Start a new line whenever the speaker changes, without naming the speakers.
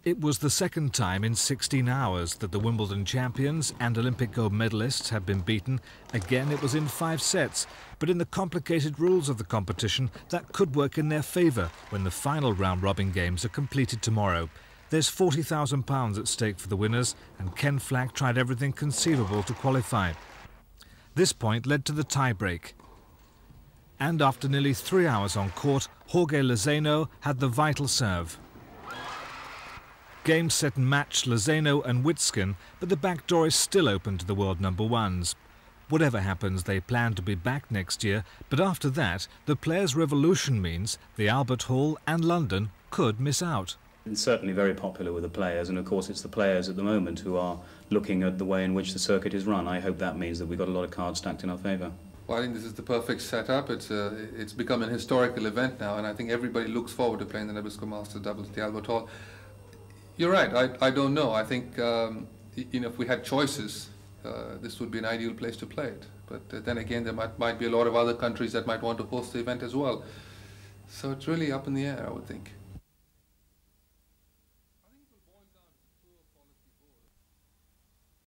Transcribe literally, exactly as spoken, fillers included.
It was the second time in sixteen hours that the Wimbledon champions and Olympic gold medalists had been beaten. Again, it was in five sets, but in the complicated rules of the competition, that could work in their favour when the final round-robin games are completed tomorrow. There's forty thousand pounds at stake for the winners, and Ken Flach tried everything conceivable to qualify. This point led to the tie-break. And after nearly three hours on court, Jorge Lozano had the vital serve. Game, set and match Lozano and Witskin, but the back door is still open to the world number ones. Whatever happens, they plan to be back next year, but after that, the Players' Revolution means the Albert Hall and London could miss out.
It's certainly very popular with the players, and of course it's the players at the moment who are looking at the way in which the circuit is run. I hope that means that we've got a lot of cards stacked in our favour.
Well, I think this is the perfect setup. It's, uh, it's become an historical event now, and I think everybody looks forward to playing the Nabisco Masters doubles at the Albert Hall. You're right, I, I don't know. I think um, you know, if we had choices, uh, this would be an ideal place to play it. But uh, then again, there might, might be a lot of other countries that might want to host the event as well. So it's really up in the air, I would think.